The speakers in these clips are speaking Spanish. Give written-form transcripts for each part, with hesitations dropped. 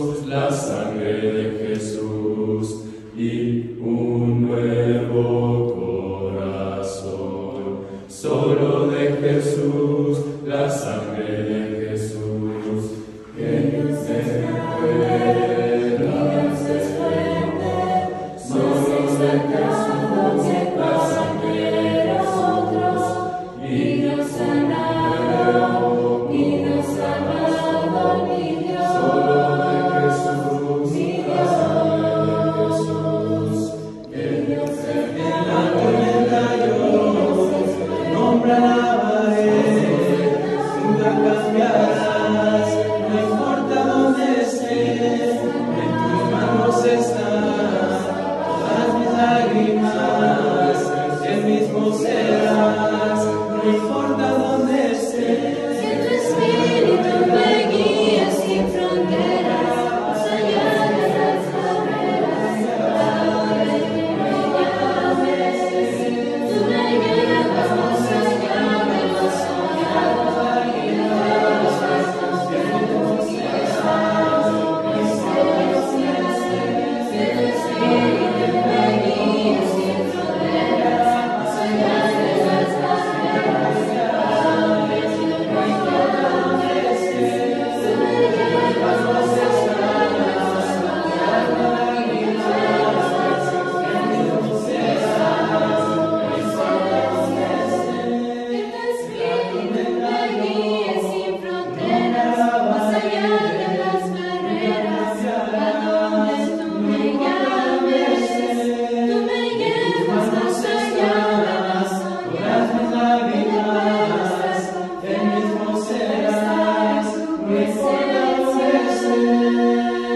la sangre de Jesús y un nuevo corazón. Solo de Jesús, la sangre de Jesús, que Dios es fuerte, Dios es fuerte. Solo de Jesús, la sangre de nosotros, y Dios sanado, y Dios sanado, mi Dios. Solo de Jesús, mi Dios, Jesús, que Dios es en la tormenta yo nombre alabaré, nunca cambiarás, no importa dónde esté, en tus manos están todas mis lágrimas, el mismo serás, no importa dónde esté. Que tu espíritu me guíe sin fronteras, más allá de las barreras, a donde tú me llames. Tú me llevas más allá de lo soñado, y de los pasos que tú quieras, mis delicias. Que tu espíritu me guíe sin fronteras, más allá de las barreras, a donde tú me llames. Tú me llevas más allá de lo soñado, y de los pasos que tú quieras, mis delicias. Que tu espíritu me guíe sin fronteras, más allá de las barreras, a donde tú me llames. Tú me llevas más allá de lo soñado, y de los pasos que tú quieras, mis delicias.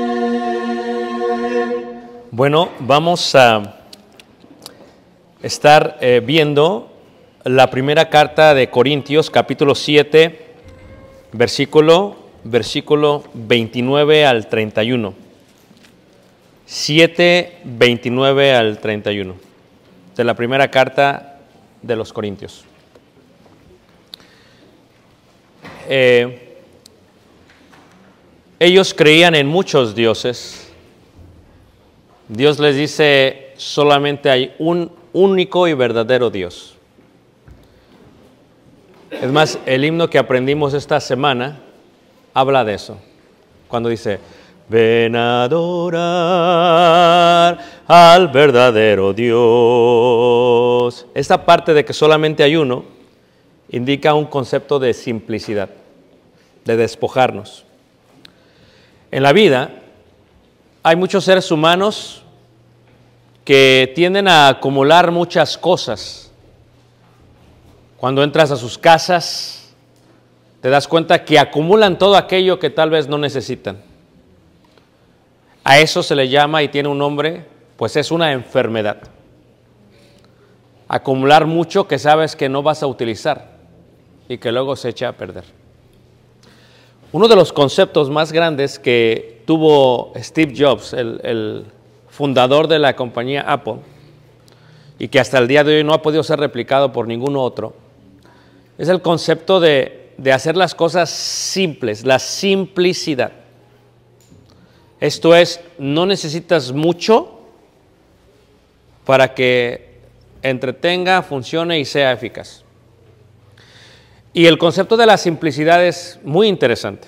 Bueno, vamos a estar viendo la primera carta de Corintios, capítulo 7, versículo 29 al 31. 7, 29 al 31. De la primera carta de los Corintios. Ellos creían en muchos dioses. Dios les dice, solamente hay un único y verdadero Dios. Es más, el himno que aprendimos esta semana habla de eso. Cuando dice, ven a adorar al verdadero Dios. Esta parte de que solamente hay uno indica un concepto de simplicidad, de despojarnos. En la vida hay muchos seres humanos que tienden a acumular muchas cosas. Cuando entras a sus casas, te das cuenta que acumulan todo aquello que tal vez no necesitan. A eso se le llama, y tiene un nombre, pues es una enfermedad. Acumular mucho que sabes que no vas a utilizar y que luego se echa a perder. Uno de los conceptos más grandes que tuvo Steve Jobs, el fundador de la compañía Apple, y que hasta el día de hoy no ha podido ser replicado por ningún otro, es el concepto de hacer las cosas simples, la simplicidad. Esto es, no necesitas mucho para que entretenga, funcione y sea eficaz. Y el concepto de la simplicidad es muy interesante.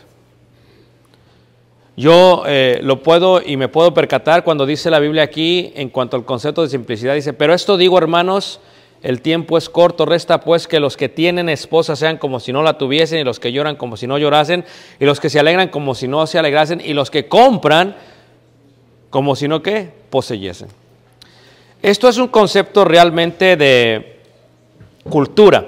Yo lo puedo y me puedo percatar cuando dice la Biblia aquí en cuanto al concepto de simplicidad. Dice, pero esto digo, hermanos, el tiempo es corto, resta pues que los que tienen esposa sean como si no la tuviesen, y los que lloran como si no llorasen, y los que se alegran como si no se alegrasen, y los que compran como si no ¿qué? Poseyesen. Esto es un concepto realmente de cultura,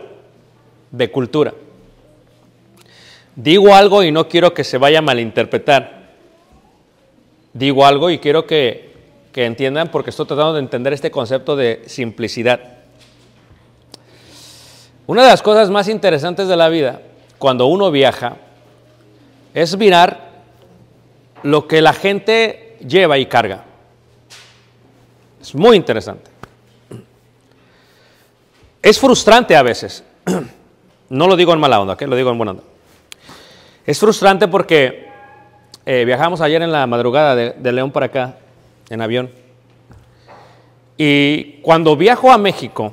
Digo algo y no quiero que se vaya a malinterpretar. Digo algo y quiero que entiendan, porque estoy tratando de entender este concepto de simplicidad. Una de las cosas más interesantes de la vida, cuando uno viaja, es mirar lo que la gente lleva y carga. Es muy interesante. Es frustrante a veces. No lo digo en mala onda, ¿ok? Lo digo en buena onda. Es frustrante porque viajamos ayer en la madrugada de León para acá, en avión. Y cuando viajo a México,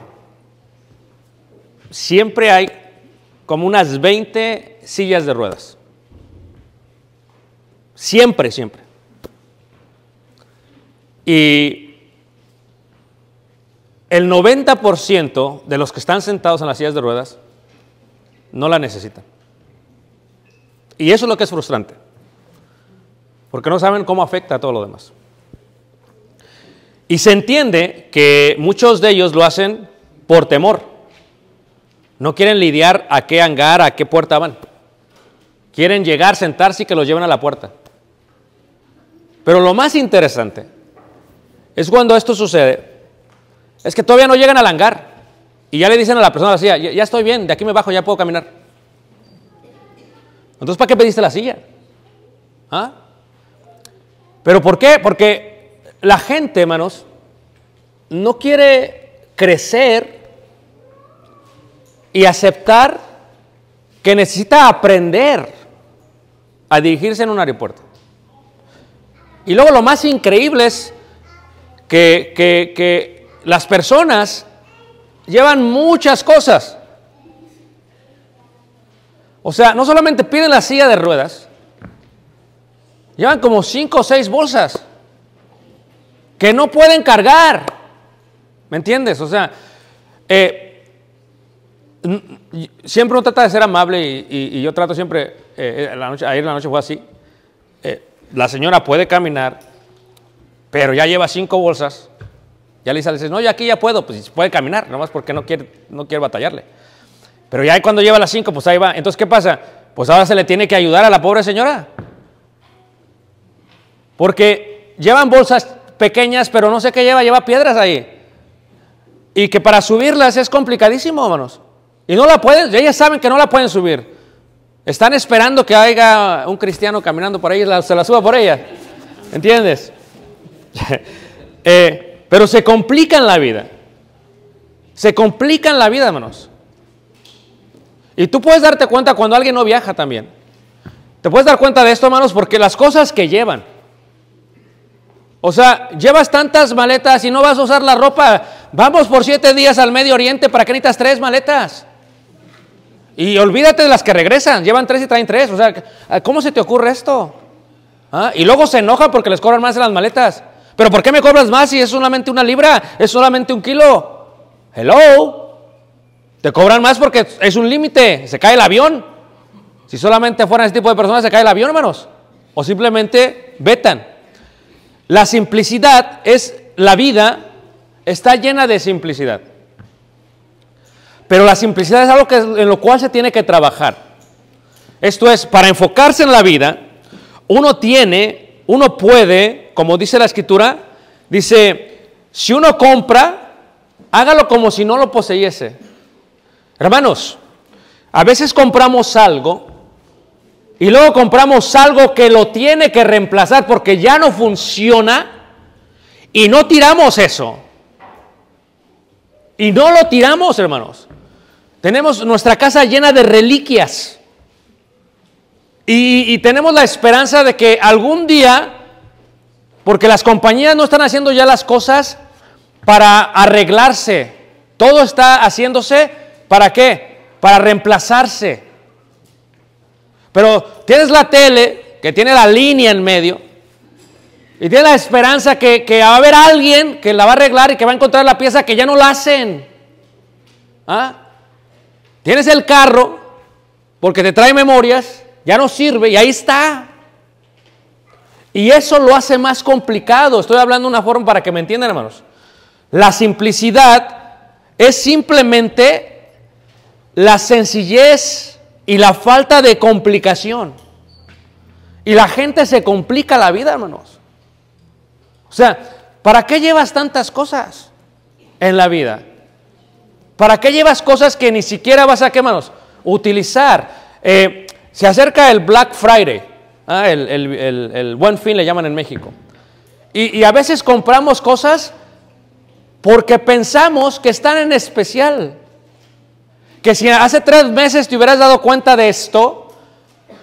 siempre hay como unas 20 sillas de ruedas. Siempre, siempre. Y el 90% de los que están sentados en las sillas de ruedas no la necesitan. Y eso es lo que es frustrante, porque no saben cómo afecta a todo lo demás. Y se entiende que muchos de ellos lo hacen por temor. No quieren lidiar a qué hangar, a qué puerta van. Quieren llegar, sentarse y que los lleven a la puerta. Pero lo más interesante es cuando esto sucede, es que todavía no llegan al hangar y ya le dicen a la persona de la silla, ya estoy bien, de aquí me bajo, ya puedo caminar. Entonces, ¿para qué pediste la silla? ¿Ah? ¿Pero por qué? Porque la gente, hermanos, no quiere crecer y aceptar que necesita aprender a dirigirse en un aeropuerto. Y luego lo más increíble es que las personas llevan muchas cosas. O sea, no solamente piden la silla de ruedas, llevan como 5 o 6 bolsas que no pueden cargar. ¿Me entiendes? O sea, siempre uno trata de ser amable y yo trato siempre, ayer la noche fue así. La señora puede caminar, pero ya lleva 5 bolsas. Ya le dice, no, ya aquí ya puedo, pues puede caminar, nomás porque no quiere batallarle. Pero ya cuando lleva las 5, pues ahí va. Entonces, ¿qué pasa? Pues ahora se le tiene que ayudar a la pobre señora. Porque llevan bolsas pequeñas, pero no sé qué lleva piedras ahí. Y que para subirlas es complicadísimo, hermanos. Y no la pueden, ellas saben que no la pueden subir. Están esperando que haya un cristiano caminando por ahí y se la suba por ella. ¿Entiendes? Pero se complican la vida. Se complican la vida, hermanos. Y tú puedes darte cuenta cuando alguien no viaja también. Te puedes dar cuenta de esto, hermanos, porque las cosas que llevan. O sea, llevas tantas maletas y no vas a usar la ropa. Vamos por 7 días al Medio Oriente, ¿para qué necesitas 3 maletas? Y olvídate de las que regresan, llevan 3 y traen 3. O sea, ¿cómo se te ocurre esto? ¿Ah? Y luego se enojan porque les cobran más en las maletas. ¿Pero por qué me cobras más si es solamente 1 libra? ¿Es solamente 1 kilo? Hello. Te cobran más porque es un límite, se cae el avión. Si solamente fueran ese tipo de personas, se cae el avión, hermanos. O simplemente vetan. La simplicidad es, la vida está llena de simplicidad. Pero la simplicidad es algo en lo cual se tiene que trabajar. Esto es, para enfocarse en la vida, uno puede, como dice la Escritura, dice, si uno compra, hágalo como si no lo poseyese. Hermanos, a veces compramos algo y luego compramos algo que lo tiene que reemplazar porque ya no funciona y no tiramos eso. Y no lo tiramos, hermanos. Tenemos nuestra casa llena de reliquias y tenemos la esperanza de que algún día, porque las compañías no están haciendo ya las cosas para arreglarse, todo está haciéndose, ¿para qué? Para reemplazarse. Pero tienes la tele que tiene la línea en medio y tienes la esperanza que va a haber alguien que la va a arreglar y que va a encontrar la pieza que ya no la hacen. ¿Ah? Tienes el carro porque te trae memorias, ya no sirve y ahí está. Y eso lo hace más complicado. Estoy hablando de una forma para que me entiendan, hermanos. La simplicidad es simplemente la sencillez y la falta de complicación. Y la gente se complica la vida, hermanos. O sea, ¿para qué llevas tantas cosas en la vida? ¿Para qué llevas cosas que ni siquiera vas a, ¿qué, hermanos? Utilizar. Se acerca el Black Friday, el Buen Fin le llaman en México. Y a veces compramos cosas porque pensamos que están en especial. Que si hace 3 meses te hubieras dado cuenta de esto,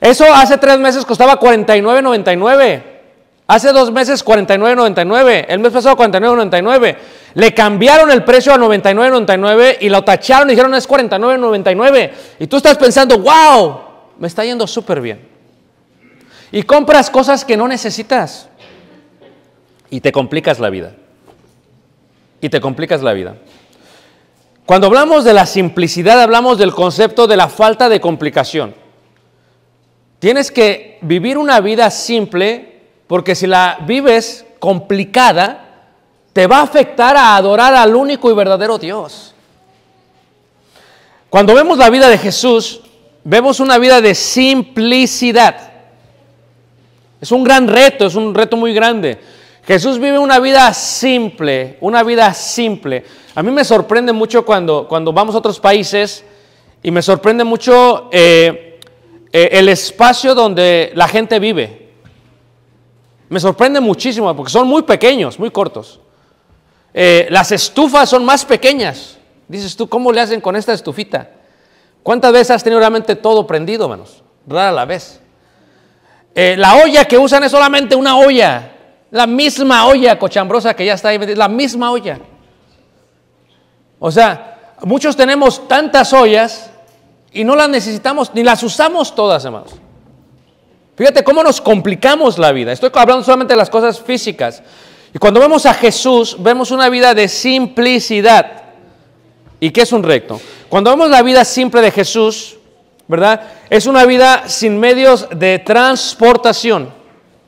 Eso hace 3 meses costaba $49.99. Hace 2 meses $49.99. El mes pasado $49.99. Le cambiaron el precio a $99.99 y lo tacharon y dijeron es $49.99. Y tú estás pensando, wow, me está yendo súper bien. Y compras cosas que no necesitas. Y te complicas la vida. Y te complicas la vida. Cuando hablamos de la simplicidad, hablamos del concepto de la falta de complicación. Tienes que vivir una vida simple, porque si la vives complicada, te va a afectar a adorar al único y verdadero Dios. Cuando vemos la vida de Jesús, vemos una vida de simplicidad. Es un gran reto, es un reto muy grande. Jesús vive una vida simple, una vida simple. A mí me sorprende mucho cuando vamos a otros países y me sorprende mucho el espacio donde la gente vive. Me sorprende muchísimo porque son muy pequeños, muy cortos. Las estufas son más pequeñas. Dices tú, ¿cómo le hacen con esta estufita? ¿Cuántas veces has tenido realmente todo prendido, hermanos? Rara la vez. La olla que usan es solamente una olla. La misma olla cochambrosa que ya está ahí, la misma olla. O sea, muchos tenemos tantas ollas y no las necesitamos, ni las usamos todas, hermanos. Fíjate cómo nos complicamos la vida. Estoy hablando solamente de las cosas físicas. Y cuando vemos a Jesús, vemos una vida de simplicidad. ¿Y qué es un reto? Cuando vemos la vida simple de Jesús, ¿verdad? Es una vida sin medios de transportación.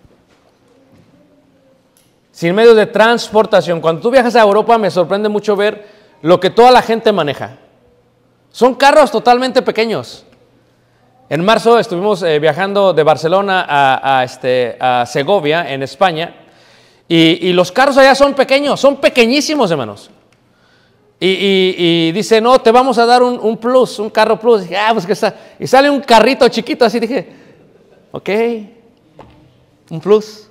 Sin medios de transportación. Cuando tú viajas a Europa, me sorprende mucho ver lo que toda la gente maneja. Son carros totalmente pequeños. En marzo estuvimos viajando de Barcelona a Segovia, en España, y los carros allá son pequeños, son pequeñísimos, hermanos. Y dice, no, te vamos a dar un plus, un carro plus. Y dije, pues que está. Y sale un carrito chiquito, así dije, ok, un plus.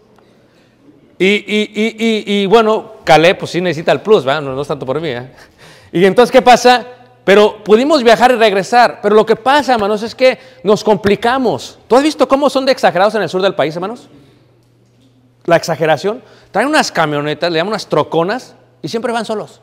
Y bueno, Caleb, pues sí necesita el plus, ¿verdad? No es tanto por mí, ¿eh? Y entonces, ¿qué pasa? Pero pudimos viajar y regresar. Pero lo que pasa, hermanos, es que nos complicamos. ¿Tú has visto cómo son de exagerados en el sur del país, hermanos? La exageración. Traen unas camionetas, le llaman unas troconas, y siempre van solos.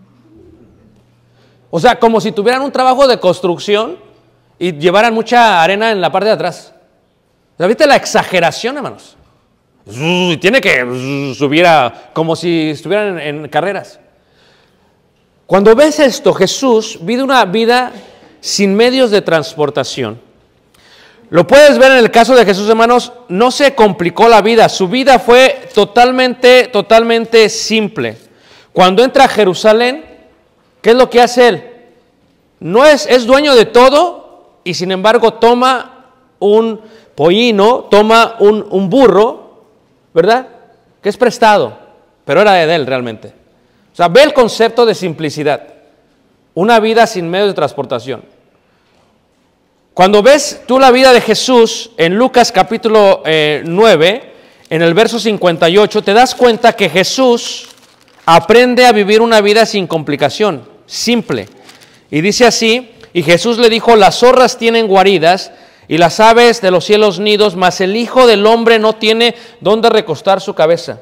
O sea, como si tuvieran un trabajo de construcción y llevaran mucha arena en la parte de atrás. ¿Ya viste la exageración, hermanos? Y tiene que subir como si estuvieran en carreras. Cuando ves esto, Jesús vive una vida sin medios de transportación. Lo puedes ver en el caso de Jesús, hermanos, no se complicó la vida, su vida fue totalmente simple. Cuando entra a Jerusalén, ¿qué es lo que hace él? No es dueño de todo y sin embargo toma un pollino, toma un burro, ¿verdad? Que es prestado, pero era de él realmente. O sea, ve el concepto de simplicidad. Una vida sin medios de transportación. Cuando ves tú la vida de Jesús en Lucas capítulo 9, en el verso 58, te das cuenta que Jesús aprende a vivir una vida sin complicación, simple. Y dice así, y Jesús le dijo, las zorras tienen guaridas y las aves de los cielos nidos, mas el Hijo del Hombre no tiene dónde recostar su cabeza.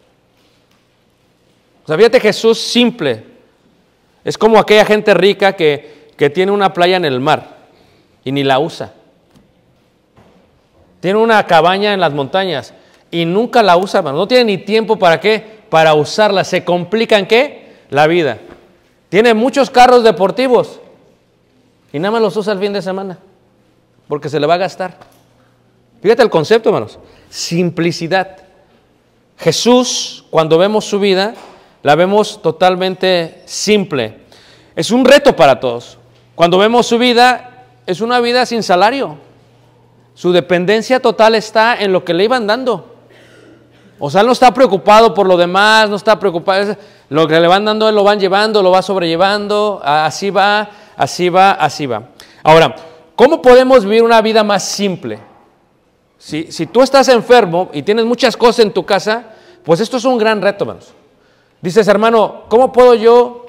O sea, fíjate, Jesús simple. Es como aquella gente rica que tiene una playa en el mar y ni la usa. Tiene una cabaña en las montañas y nunca la usa, hermano. No tiene ni tiempo para qué, para usarla. Se complica en qué, la vida. Tiene muchos carros deportivos y nada más los usa el fin de semana porque se le va a gastar. Fíjate el concepto, hermanos. Simplicidad. Jesús, cuando vemos su vida, la vemos totalmente simple. Es un reto para todos. Cuando vemos su vida, es una vida sin salario. Su dependencia total está en lo que le iban dando. O sea, él no está preocupado por lo demás, no está preocupado. Lo que le van dando, él lo van llevando, lo va sobrellevando. Así va, así va, así va. Ahora, ¿cómo podemos vivir una vida más simple? Si tú estás enfermo y tienes muchas cosas en tu casa, pues esto es un gran reto, hermanos. Dices, hermano, ¿cómo puedo yo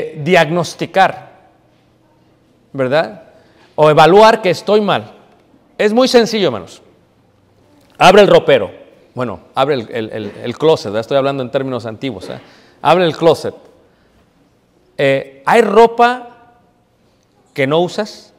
diagnosticar, verdad? O evaluar que estoy mal. Es muy sencillo, hermanos. Abre el ropero. Bueno, abre el closet, ¿verdad? Estoy hablando en términos antiguos. Abre el closet. ¿Hay ropa que no usas?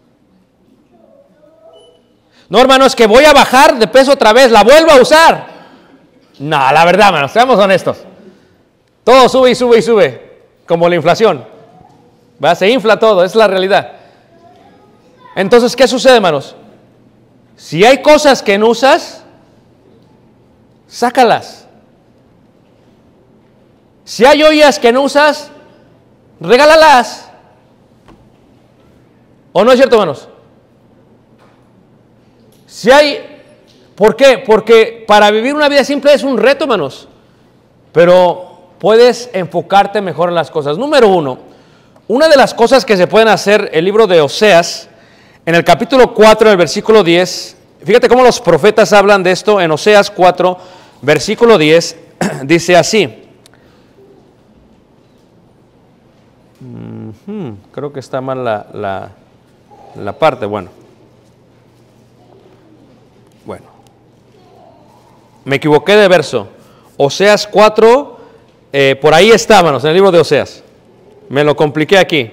No, hermano, es que voy a bajar de peso otra vez, la vuelvo a usar. No, la verdad, hermanos, seamos honestos. Todo sube y sube y sube, como la inflación. ¿Va? Se infla todo, es la realidad. Entonces, ¿qué sucede, hermanos? Si hay cosas que no usas, sácalas. Si hay ollas que no usas, regálalas. ¿O no es cierto, hermanos? Si hay... ¿Por qué? Porque para vivir una vida simple es un reto, hermanos. Pero puedes enfocarte mejor en las cosas. Número uno, una de las cosas que se pueden hacer, el libro de Oseas, en el capítulo 4, en el versículo 10, fíjate cómo los profetas hablan de esto en Oseas 4, versículo 10, dice así. Creo que está mal la parte, bueno. Me equivoqué de verso. Oseas 4, por ahí está, hermanos, en el libro de Oseas. Me lo compliqué aquí.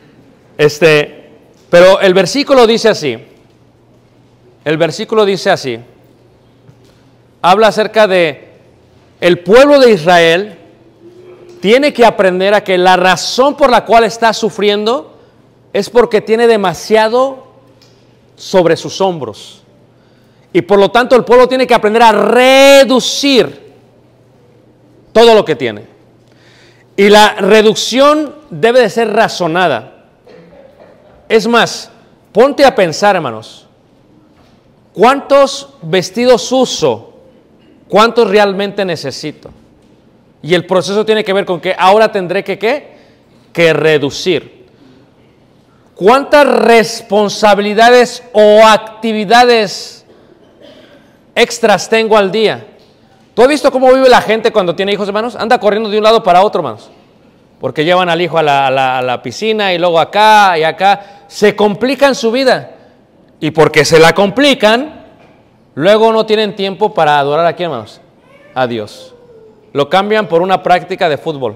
Pero el versículo dice así. El versículo dice así. Habla acerca de el pueblo de Israel tiene que aprender a que la razón por la cual está sufriendo es porque tiene demasiado sobre sus hombros. Y por lo tanto el pueblo tiene que aprender a reducir todo lo que tiene. Y la reducción debe de ser razonada. Es más, ponte a pensar, hermanos, ¿cuántos vestidos uso? ¿Cuántos realmente necesito? Y el proceso tiene que ver con que ahora tendré que reducir. ¿Cuántas responsabilidades o actividades extras tengo al día? ¿Tú has visto cómo vive la gente cuando tiene hijos, hermanos? Anda corriendo de un lado para otro, hermanos. Porque llevan al hijo a la piscina y luego acá y acá. Se complican su vida. Y porque se la complican, luego no tienen tiempo para adorar a quién, hermanos. A Dios. Lo cambian por una práctica de fútbol.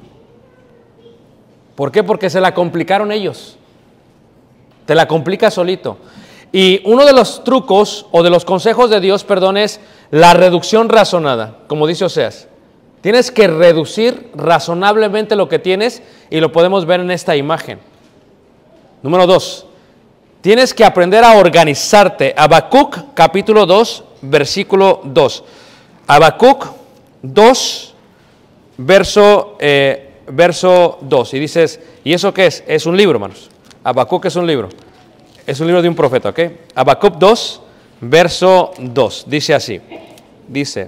¿Por qué? Porque se la complicaron ellos. Te la complica solito. Y uno de los trucos o de los consejos de Dios, perdón, es la reducción razonada, como dice Oseas. Tienes que reducir razonablemente lo que tienes y lo podemos ver en esta imagen. Número 2, tienes que aprender a organizarte. Habacuc, capítulo 2, versículo 2. Habacuc 2, verso 2. Y dices, ¿y eso qué es? Es un libro, hermanos. Habacuc es un libro. Es un libro de un profeta, ¿ok? Habacuc 2, verso 2. Dice así. Dice: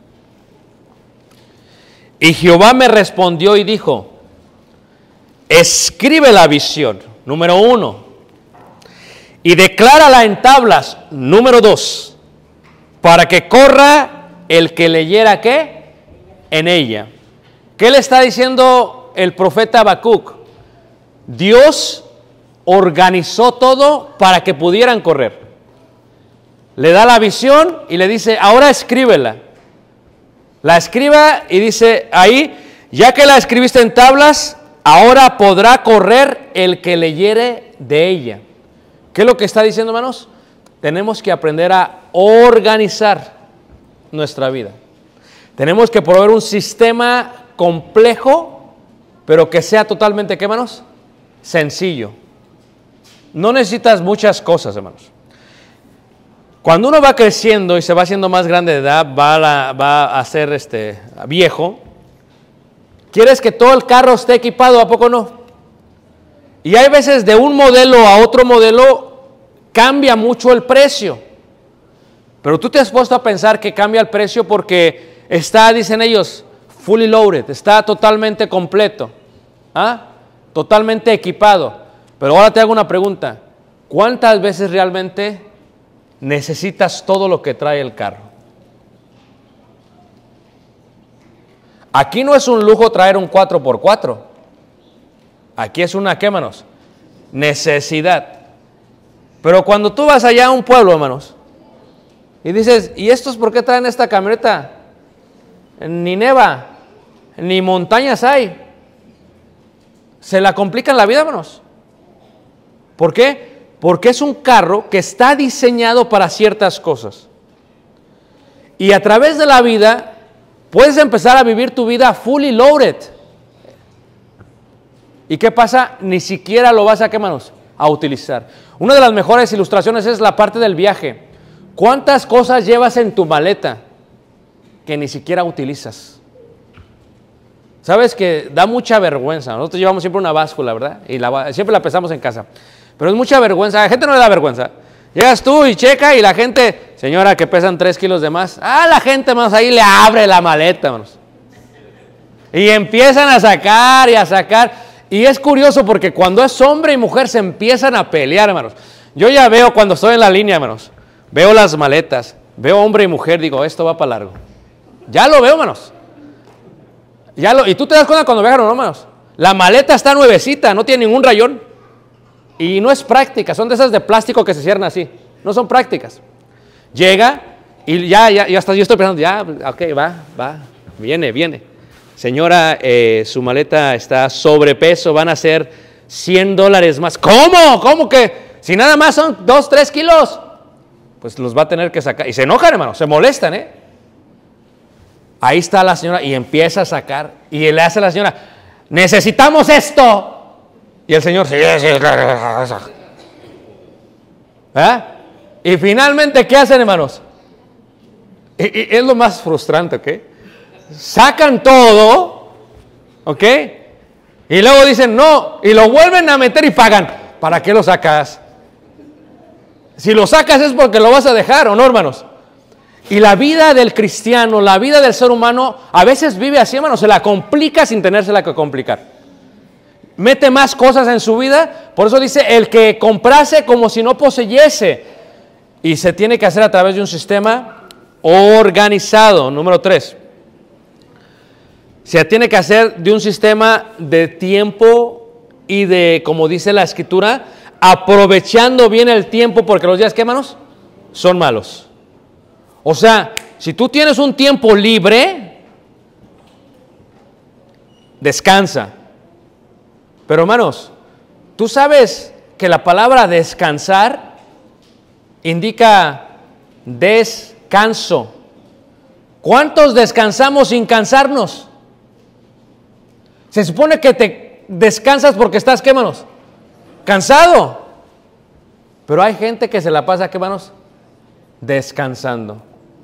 y Jehová me respondió y dijo: escribe la visión, número 1, y declárala en tablas, número 2, para que corra el que leyera ¿qué? En ella. ¿Qué le está diciendo el profeta Habacuc? Dios organizó todo para que pudieran correr. Le da la visión y le dice, ahora escríbela. La escriba y dice ahí, ya que la escribiste en tablas, ahora podrá correr el que leyere de ella. ¿Qué es lo que está diciendo, hermanos? Tenemos que aprender a organizar nuestra vida. Tenemos que proveer un sistema complejo, pero que sea totalmente, ¿qué, hermanos? Sencillo. No necesitas muchas cosas, hermanos. Cuando uno va creciendo y se va haciendo más grande de edad, va a ser viejo, quieres que todo el carro esté equipado, ¿a poco no? Y hay veces de un modelo a otro modelo cambia mucho el precio. Pero tú te has puesto a pensar que cambia el precio porque está, dicen ellos, fully loaded, está totalmente completo, totalmente equipado. Pero ahora te hago una pregunta, ¿cuántas veces realmente necesitas todo lo que trae el carro? Aquí no es un lujo traer un 4x4. Aquí es una, ¿qué, manos? Necesidad. Pero cuando tú vas allá a un pueblo, hermanos, y dices, ¿y estos por qué traen esta camioneta? Ni neva, ni montañas hay. Se la complican la vida, hermanos. ¿Por qué? Porque es un carro que está diseñado para ciertas cosas. Y a través de la vida, puedes empezar a vivir tu vida fully loaded. ¿Y qué pasa? Ni siquiera lo vas a, ¿qué, hermanos? A utilizar. Una de las mejores ilustraciones es la parte del viaje. ¿Cuántas cosas llevas en tu maleta que ni siquiera utilizas? Sabes que da mucha vergüenza. Nosotros llevamos siempre una báscula, ¿verdad? Y siempre la pesamos en casa. Pero es mucha vergüenza. A la gente no le da vergüenza. Llegas tú y checa y la gente, señora, que pesan 3 kilos de más. La gente, hermanos, ahí le abre la maleta, hermanos. Y empiezan a sacar y a sacar. Y es curioso porque cuando es hombre y mujer se empiezan a pelear, hermanos. Yo ya veo cuando estoy en la línea, hermanos. Veo las maletas. Veo hombre y mujer. Digo, esto va para largo. Ya lo veo, hermanos. Y tú te das cuenta cuando viajan, ¿no, hermanos? La maleta está nuevecita, no tiene ningún rayón. Y no es práctica, son de esas de plástico que se cierran así. No son prácticas. Llega y ya hasta yo estoy pensando, ya, ok, va, viene. Señora, su maleta está sobrepeso, van a ser $100 más. ¿Cómo? ¿Cómo que? Si nada más son 2, 3 kilos. Pues los va a tener que sacar. Y se enojan, hermanos, se molestan, ¿eh? Ahí está la señora y empieza a sacar. Y le hace a la señora, necesitamos esto. Y el señor, sí. Y finalmente, ¿qué hacen, hermanos? Y es lo más frustrante, ¿ok? Sacan todo, ¿ok? Y luego dicen, no, y lo vuelven a meter y pagan. ¿Para qué lo sacas? Si lo sacas es porque lo vas a dejar, ¿o no, hermanos? Y la vida del cristiano, la vida del ser humano, a veces vive así, hermanos, se la complica sin tenérsela que complicar. Mete más cosas en su vida, por eso dice, el que comprase como si no poseyese. Y se tiene que hacer a través de un sistema organizado. Número 3. Se tiene que hacer de un sistema de tiempo y de, como dice la Escritura, aprovechando bien el tiempo, porque los días, ¿qué, hermanos? Son malos. O sea, si tú tienes un tiempo libre, descansa. Pero, hermanos, tú sabes que la palabra descansar indica descanso. ¿Cuántos descansamos sin cansarnos? Se supone que te descansas porque estás, ¿qué, hermanos? Cansado. Pero hay gente que se la pasa, ¿qué, hermanos? Descansando.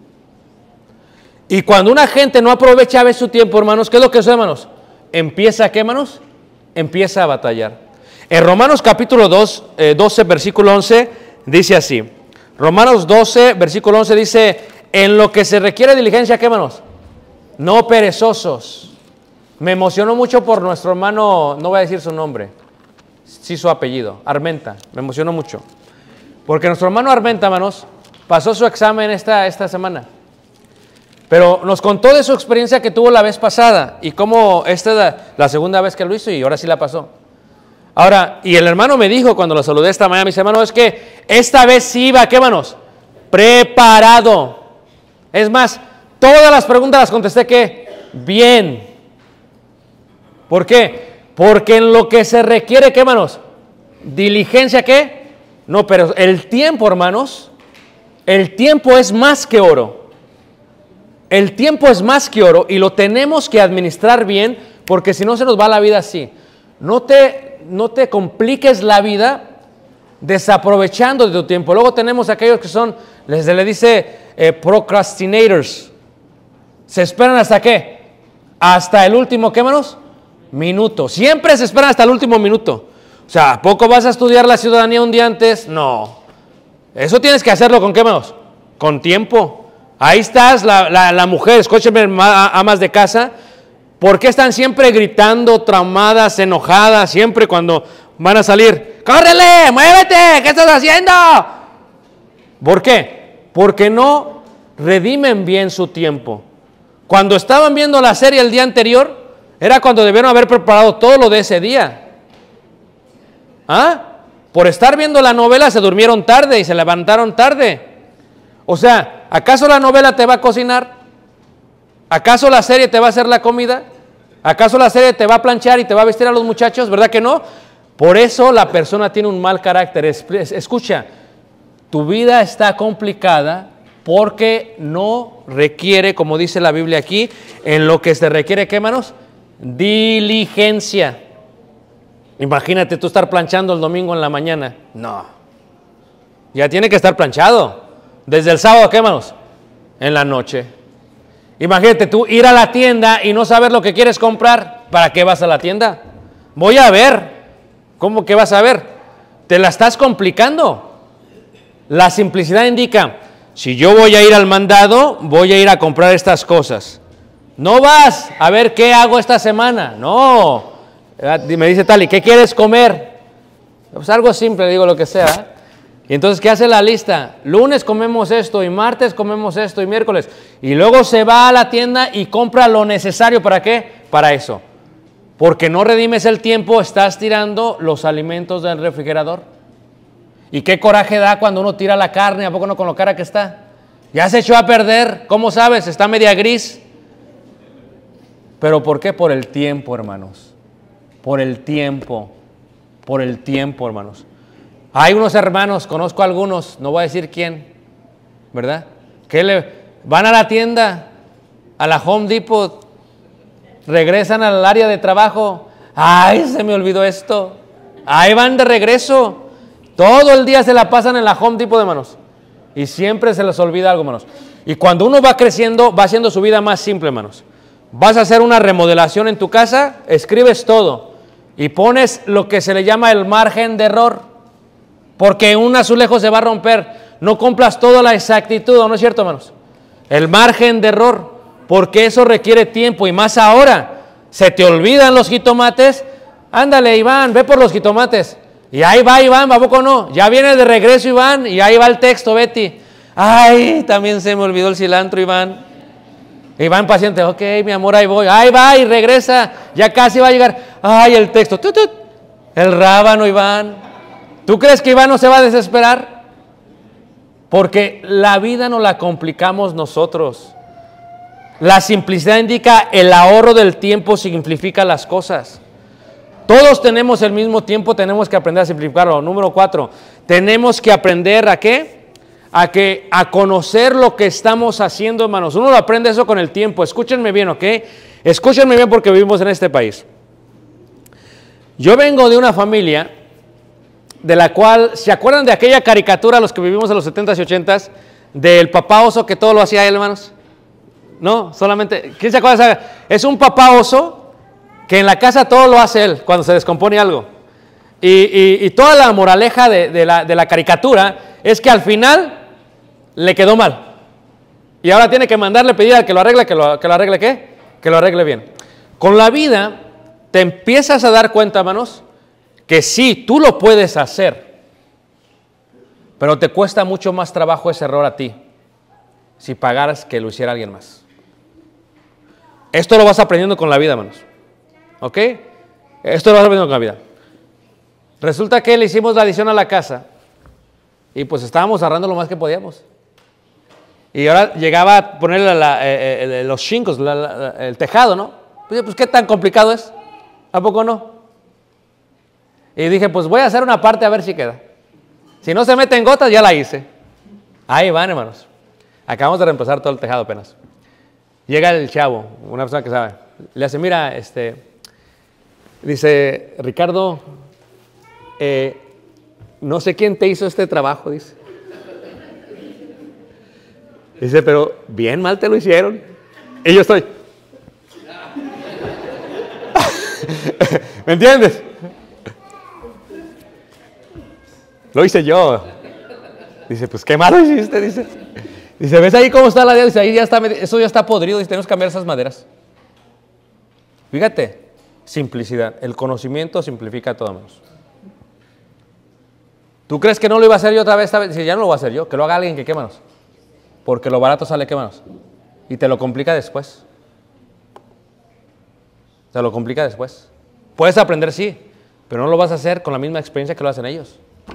Y cuando una gente no aprovecha a veces su tiempo, hermanos, ¿qué es lo que sucede, hermanos? Empieza, ¿qué, hermanos? Empieza a batallar. En Romanos capítulo 12, versículo 11, dice así. Romanos 12, versículo 11 dice, en lo que se requiere diligencia, ¿qué, hermanos? No perezosos. Me emocionó mucho por nuestro hermano, no voy a decir su nombre, sí su apellido, Armenta. Me emocionó mucho. Porque nuestro hermano Armenta, hermanos, pasó su examen esta semana. Pero nos contó de su experiencia que tuvo la vez pasada y cómo esta es la segunda vez que lo hizo y ahora sí la pasó. Ahora, y el hermano me dijo cuando lo saludé esta mañana, me dice, hermano, es que esta vez sí iba, ¿qué, hermanos? Preparado. Es más, todas las preguntas las contesté, ¿qué? Bien. ¿Por qué? Porque en lo que se requiere, ¿qué, hermanos? Diligencia, ¿qué? No, pero el tiempo, hermanos, el tiempo es más que oro. El tiempo es más que oro y lo tenemos que administrar bien porque si no se nos va la vida así. No te compliques la vida desaprovechando de tu tiempo. Luego tenemos aquellos que son, se le dice procrastinators. ¿Se esperan hasta qué? Hasta el último, ¿qué, hermanos? Minuto. Siempre se esperan hasta el último minuto. O sea, ¿a poco vas a estudiar la ciudadanía un día antes? No. Eso tienes que hacerlo ¿con qué, hermanos? Con tiempo. Ahí estás, la mujer, escúchenme, amas de casa. ¿Por qué están siempre gritando, traumadas, enojadas, siempre cuando van a salir? ¡Córrele! ¡Muévete! ¿Qué estás haciendo? ¿Por qué? Porque no redimen bien su tiempo. Cuando estaban viendo la serie el día anterior, era cuando debieron haber preparado todo lo de ese día. ¿Ah? Por estar viendo la novela se durmieron tarde y se levantaron tarde. O sea, ¿acaso la novela te va a cocinar? ¿Acaso la serie te va a hacer la comida? ¿Acaso la serie te va a planchar y te va a vestir a los muchachos? ¿Verdad que no? Por eso la persona tiene un mal carácter. Escucha, tu vida está complicada porque no requiere, como dice la Biblia aquí, en lo que se requiere, ¿qué, hermanos? Diligencia. Imagínate tú estar planchando el domingo en la mañana. No. Ya tiene que estar planchado. Desde el sábado, ¿qué, hermanos? En la noche. Imagínate tú ir a la tienda y no saber lo que quieres comprar. ¿Para qué vas a la tienda? Voy a ver. ¿Cómo que vas a ver? Te la estás complicando. La simplicidad indica, si yo voy a ir al mandado, voy a ir a comprar estas cosas. No vas a ver qué hago esta semana. No. Me dice Tali, ¿qué quieres comer? Pues algo simple, digo lo que sea. Y entonces, ¿qué hace la lista? Lunes comemos esto, y martes comemos esto, y miércoles. Y luego se va a la tienda y compra lo necesario. ¿Para qué? Para eso. Porque no redimes el tiempo, estás tirando los alimentos del refrigerador. ¿Y qué coraje da cuando uno tira la carne? ¿A poco no con lo cara que está? Ya se echó a perder. ¿Cómo sabes? Está media gris. ¿Pero por qué? Por el tiempo, hermanos. Por el tiempo. Por el tiempo, hermanos. Hay unos hermanos, conozco a algunos, no voy a decir quién, ¿verdad? Que van a la tienda, a la Home Depot, regresan al área de trabajo. ¡Ay, se me olvidó esto! Ahí van de regreso. Todo el día se la pasan en la Home Depot, hermanos. Y siempre se les olvida algo, hermanos. Y cuando uno va creciendo, va haciendo su vida más simple, hermanos. Vas a hacer una remodelación en tu casa, escribes todo y pones lo que se le llama el margen de error. Porque un azulejo se va a romper. No compras toda la exactitud, ¿no es cierto, hermanos? El margen de error, porque eso requiere tiempo y más ahora. Se te olvidan los jitomates. Ándale, Iván, ve por los jitomates. Y ahí va Iván, ¿a poco no? Ya viene de regreso Iván y ahí va el texto, Betty. Ay, también se me olvidó el cilantro, Iván. Iván paciente, ok, mi amor, ahí voy. Ahí va y regresa, ya casi va a llegar. Ay, el texto, el rábano, Iván. ¿Tú crees que Iván no se va a desesperar? Porque la vida no la complicamos nosotros. La simplicidad indica el ahorro del tiempo, simplifica las cosas. Todos tenemos el mismo tiempo, tenemos que aprender a simplificarlo. Número 4, tenemos que aprender ¿a qué? A conocer lo que estamos haciendo, hermanos. Uno lo aprende eso con el tiempo. Escúchenme bien, ¿ok? Escúchenme bien porque vivimos en este país. Yo vengo de una familia de la cual, ¿se acuerdan de aquella caricatura, los que vivimos en los 70s y 80s, del papá oso que todo lo hacía él, hermanos? No, solamente, ¿quién se acuerda de esa? Es un papá oso que en la casa todo lo hace él cuando se descompone algo. Y toda la moraleja de la caricatura es que al final le quedó mal. Y ahora tiene que mandarle pedir al que lo arregle, que lo arregle ¿qué? Que lo arregle bien. Con la vida te empiezas a dar cuenta, hermanos, que sí, tú lo puedes hacer, pero te cuesta mucho más trabajo ese error a ti si pagaras que lo hiciera alguien más. Esto lo vas aprendiendo con la vida, hermanos. ¿Ok? Esto lo vas aprendiendo con la vida. Resulta que le hicimos la adición a la casa y pues estábamos ahorrando lo más que podíamos. Y ahora llegaba a ponerle los shingles, el tejado, ¿no? Pues ¿qué tan complicado es? ¿A poco no? Y dije, pues voy a hacer una parte a ver si queda. Si no se mete en gotas, ya la hice. Ahí van, hermanos. Acabamos de reemplazar todo el tejado apenas. Llega el chavo, una persona que sabe. Le hace, mira, dice, Ricardo, no sé quién te hizo este trabajo, dice. Dice, pero bien mal te lo hicieron. Y yo estoy. ¿Me entiendes? Lo hice yo. Dice, pues qué malo hiciste, dice. Dice, ¿ves ahí cómo está la madera? Dice, ahí ya está, eso ya está podrido. Dice, tenemos que cambiar esas maderas. Fíjate, simplicidad. El conocimiento simplifica todo, menos. ¿Tú crees que no lo iba a hacer yo otra vez? Dice, ya no lo voy a hacer yo, que lo haga alguien que quémanos. Porque lo barato sale quémanos. Y te lo complica después. Te lo complica después. Puedes aprender, sí, pero no lo vas a hacer con la misma experiencia que lo hacen ellos.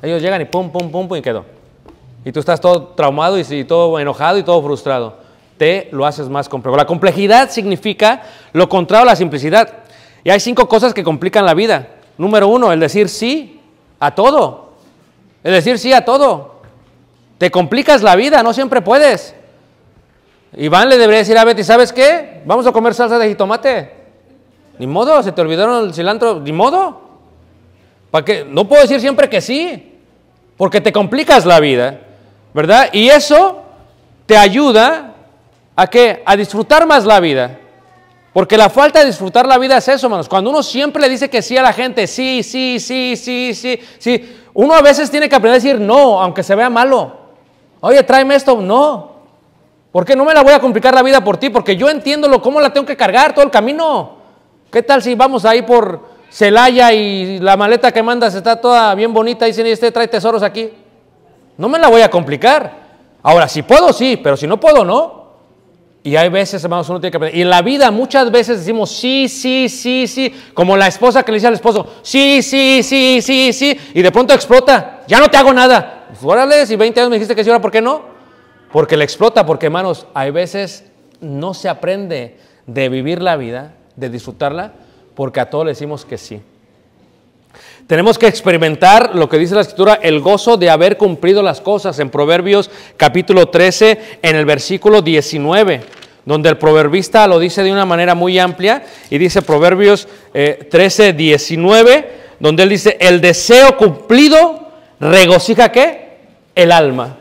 Ellos llegan y pum, pum, pum, pum y quedó. Y tú estás todo traumado y todo enojado y todo frustrado. Te lo haces más complejo. La complejidad significa lo contrario a la simplicidad. Y hay 5 cosas que complican la vida. Número 1, el decir sí a todo. El decir sí a todo. Te complicas la vida, no siempre puedes. Iván le debería decir a Betty, ¿sabes qué? Vamos a comer salsa de jitomate. Ni modo, se te olvidaron el cilantro, ni modo. ¿Para qué? No puedo decir siempre que sí, porque te complicas la vida, ¿verdad? Y eso te ayuda ¿a qué? A disfrutar más la vida. Porque la falta de disfrutar la vida es eso, hermanos. Cuando uno siempre le dice que sí a la gente, sí, sí, sí, sí, sí, sí, uno a veces tiene que aprender a decir no, aunque se vea malo. Oye, tráeme esto, no. ¿Por qué no me la voy a complicar la vida por ti? Porque yo entiendo cómo la tengo que cargar todo el camino. ¿Qué tal si vamos ahí por Celaya y la maleta que mandas está toda bien bonita y dice, este trae tesoros aquí? No me la voy a complicar. Ahora, si puedo, sí, pero si no puedo, no. Y hay veces, hermanos, uno tiene que aprender. Y en la vida muchas veces decimos sí, sí, sí, sí. Como la esposa que le dice al esposo, sí, sí, sí, sí, sí. Y de pronto explota. Ya no te hago nada. Pues, órale, si 20 años me dijiste que sí, ahora ¿por qué no? Porque le explota. Porque, hermanos, hay veces no se aprende de vivir la vida, de disfrutarla, porque a todos le decimos que sí. Tenemos que experimentar lo que dice la Escritura, el gozo de haber cumplido las cosas. En Proverbios capítulo 13, en el versículo 19, donde el proverbista lo dice de una manera muy amplia, y dice Proverbios 13, 19, donde él dice, el deseo cumplido regocija, ¿qué? El alma.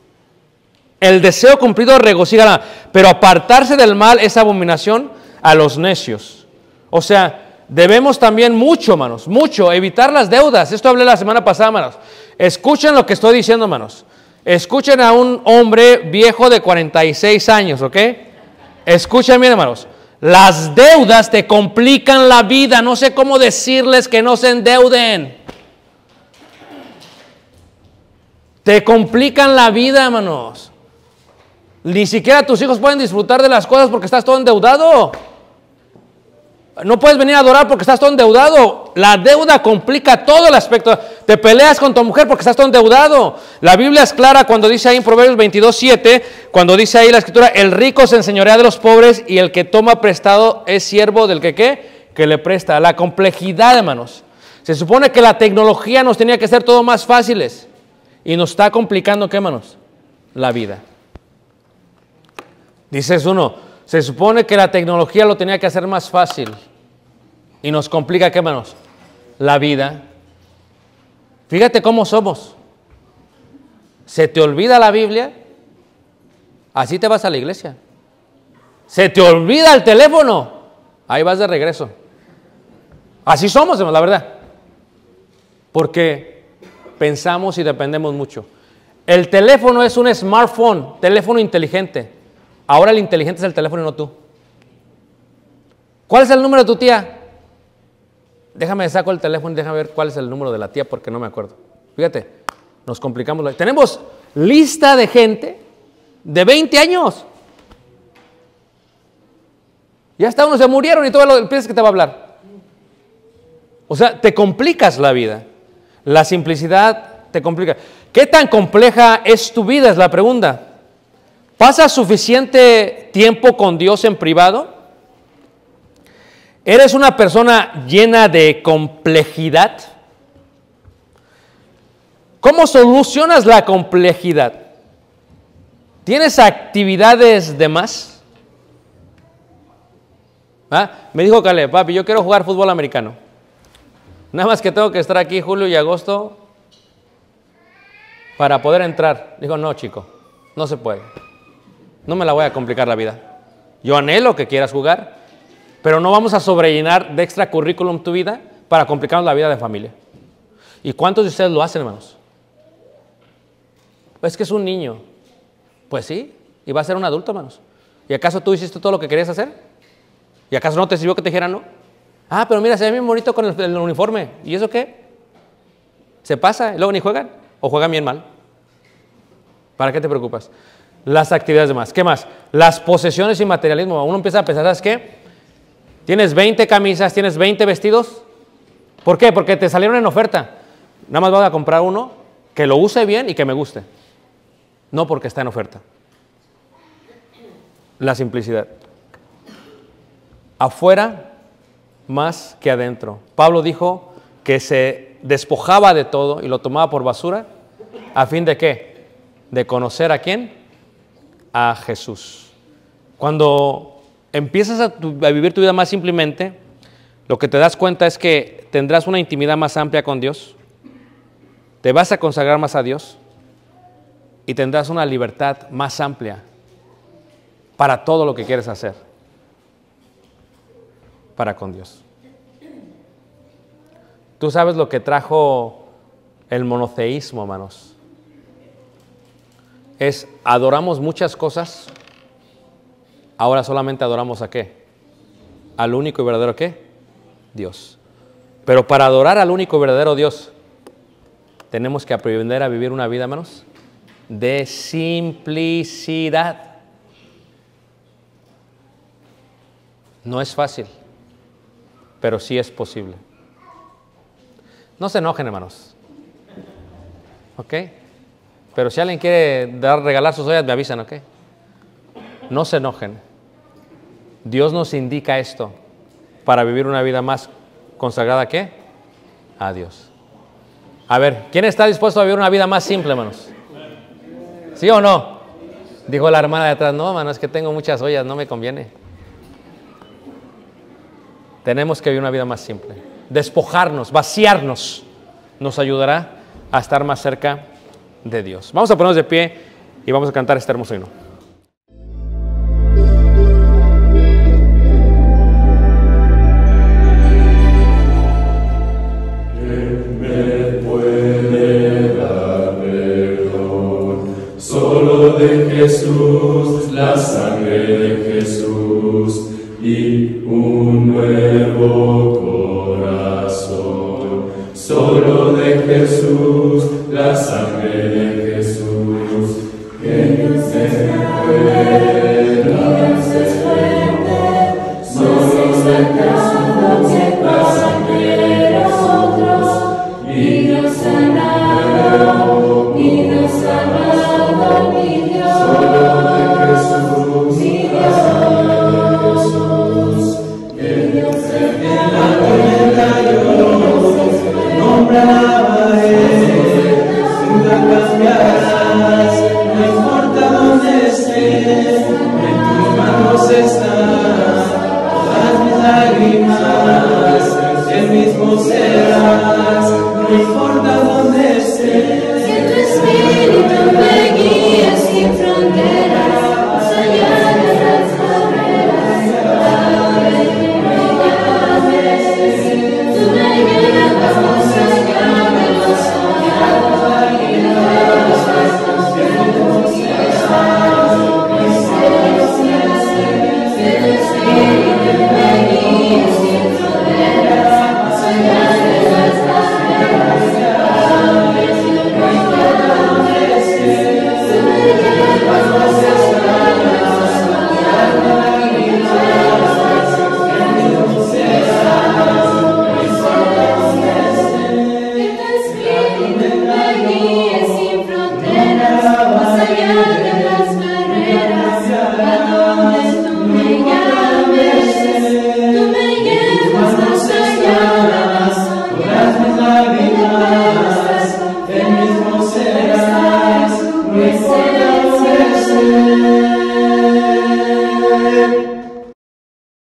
El deseo cumplido regocija el alma, pero apartarse del mal es abominación a los necios. O sea, debemos también mucho, hermanos, mucho, evitar las deudas. Esto hablé la semana pasada, hermanos. Escuchen lo que estoy diciendo, hermanos. Escuchen a un hombre viejo de 46 años, ¿ok? Escuchen bien, hermanos. Las deudas te complican la vida. No sé cómo decirles que no se endeuden. Te complican la vida, hermanos. Ni siquiera tus hijos pueden disfrutar de las cosas porque estás todo endeudado. No puedes venir a adorar porque estás todo endeudado. La deuda complica todo el aspecto. Te peleas con tu mujer porque estás todo endeudado. La Biblia es clara cuando dice ahí en Proverbios 22:7, cuando dice ahí la Escritura, el rico se enseñorea de los pobres y el que toma prestado es siervo del que ¿qué? Que le presta. La complejidad, hermanos. Se supone que la tecnología nos tenía que hacer todo más fáciles y nos está complicando, ¿qué, hermanos? La vida. Dices uno, se supone que la tecnología lo tenía que hacer más fácil y nos complica, ¿qué, hermanos? La vida. Fíjate cómo somos. Se te olvida la Biblia, así te vas a la iglesia. Se te olvida el teléfono, ahí vas de regreso. Así somos, hermanos, la verdad. Porque pensamos y dependemos mucho. El teléfono es un smartphone, teléfono inteligente. Ahora el inteligente es el teléfono y no tú. ¿Cuál es el número de tu tía? Déjame saco el teléfono y déjame ver cuál es el número de la tía porque no me acuerdo. Fíjate, nos complicamos. Tenemos lista de gente de 20 años. Ya hasta unos se murieron y todo lo piensas que te va a hablar. O sea, te complicas la vida. La simplicidad te complica. ¿Qué tan compleja es tu vida? Es la pregunta. ¿Pasas suficiente tiempo con Dios en privado? ¿Eres una persona llena de complejidad? ¿Cómo solucionas la complejidad? ¿Tienes actividades de más? Me dijo Caleb, papi, yo quiero jugar fútbol americano. Nada más que tengo que estar aquí julio y agosto para poder entrar. Dijo, no, chico, no se puede. No me la voy a complicar la vida. Yo anhelo que quieras jugar, pero no vamos a sobrellenar de extra currículum tu vida para complicarnos la vida de familia. ¿Y cuántos de ustedes lo hacen, hermanos? Pues que es un niño. Pues sí, y va a ser un adulto, hermanos. ¿Y acaso tú hiciste todo lo que querías hacer? ¿Y acaso no te sirvió que te dijeran no? Ah, pero mira, se ve bien bonito con el uniforme. ¿Y eso qué? Se pasa y luego ni juegan o juegan bien mal. ¿Para qué te preocupas? Las actividades demás. ¿Qué más? Las posesiones y materialismo. Uno empieza a pensar, ¿sabes qué? Tienes 20 camisas, tienes 20 vestidos. ¿Por qué? Porque te salieron en oferta. Nada más vas a comprar uno que lo use bien y que me guste. No porque está en oferta. La simplicidad. Afuera más que adentro. Pablo dijo que se despojaba de todo y lo tomaba por basura. ¿A fin de qué? De conocer ¿a quién? A Jesús. Cuando empiezas a vivir tu vida más simplemente, lo que te das cuenta es que tendrás una intimidad más amplia con Dios, te vas a consagrar más a Dios y tendrás una libertad más amplia para todo lo que quieres hacer para con Dios. Tú sabes lo que trajo el monoteísmo, hermanos. Es adoramos muchas cosas, ahora solamente adoramos ¿a qué? Al único y verdadero ¿qué? Dios. Pero para adorar al único y verdadero Dios, tenemos que aprender a vivir una vida, hermanos, de simplicidad. No es fácil, pero sí es posible. No se enojen, hermanos. ¿Ok? Pero si alguien quiere regalar sus ollas, me avisan, ¿ok? No se enojen. Dios nos indica esto para vivir una vida más consagrada, ¿qué? A Dios. A ver, ¿quién está dispuesto a vivir una vida más simple, hermanos? ¿Sí o no? Dijo la hermana de atrás, no, hermano, es que tengo muchas ollas, no me conviene. Tenemos que vivir una vida más simple. Despojarnos, vaciarnos, nos ayudará a estar más cerca de Dios. Vamos a ponernos de pie y vamos a cantar este hermoso himno. De Jesús, la sangre de Jesús y un nuevo corazón. Solo de Jesús, la sangre de Jesús, que nos puede hacer fuerte. Solo de Jesús, la sangre de nosotros y nos sanado, y nos sanado, mi Dios. Solo de Jesús, mi Dios, que Dios en la tormenta yo nombraba nunca cambiarás, no importa dónde estés, en tus manos están todas mis lágrimas, el mismo ser.